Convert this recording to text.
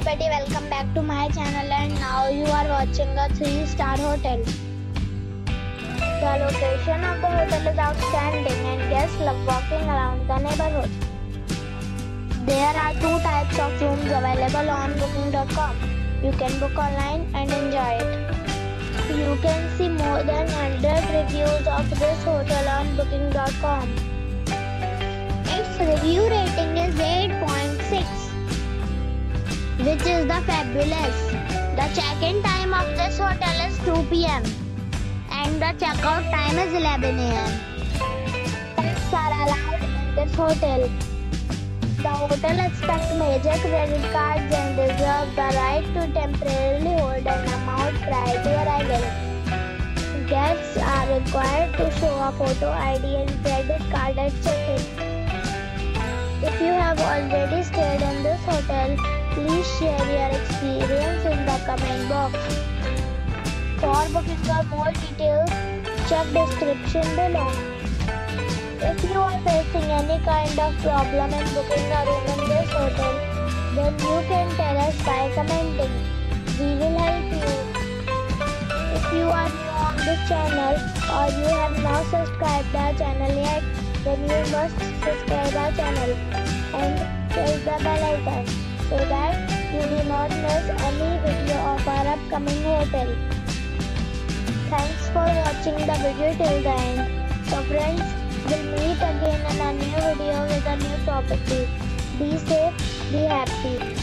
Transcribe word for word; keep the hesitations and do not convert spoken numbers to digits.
everybody, welcome back to my channel, and now you are watching a three star hotel. The location of the hotel is outstanding and guests love walking around the neighborhood. There are two types of rooms available on booking dot com. You can book online and enjoy it. You can see more than one hundred reviews of this hotel on booking dot com. Its review rating is eight point six, which is the fabulous. The check-in time of this hotel is two p m and the check-out time is eleven a m Pets are allowed in this hotel. The hotel accepts major credit cards and reserves the right to temporarily hold an amount prior to arrival. Guests are required to show a photo I D and credit card at check-in. If you have already stayed in this hotel, please share your experience in the comment box. For booking or more details, check description below. If you are facing any kind of problem in booking a room in this hotel, then you can tell us by commenting. We will help you. If you are new on this channel or you have not subscribed our channel yet, then you must subscribe our channel and press the bell icon so that you do not miss any video of our upcoming hotel. Thanks for watching the video till the end. So friends, we'll meet again in a new video with a new property. Be safe, be happy.